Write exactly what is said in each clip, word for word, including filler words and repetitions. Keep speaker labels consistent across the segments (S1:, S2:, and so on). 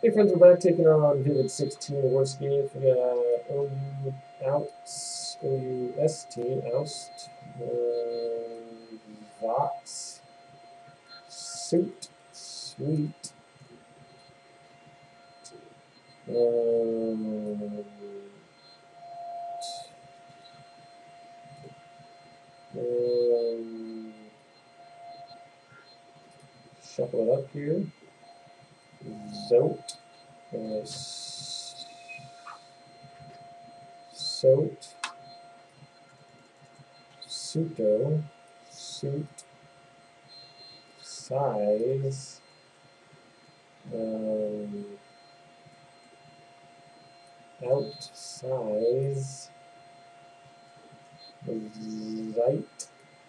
S1: Hey friends, we're back taking on Vivid sixteen Wordscape. We got O U Outs, O U S T, Oust, uh, Vox, Suit, Sweet, um, um, shuffle it up here. Zote, uh, Soat, Suto, Suit, Size, um, Outsize, Zeit,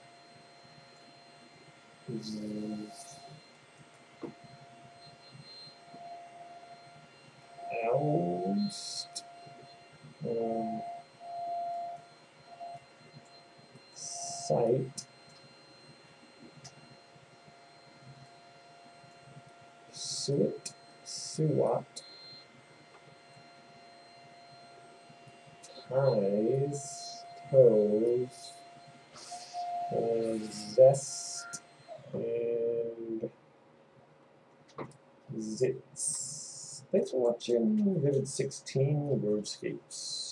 S1: Oust, um, Sight, Suet, Suat, Ties, Toes, uh, Zest, and Zits. Thanks for watching Vivid sixteen Wordscapes.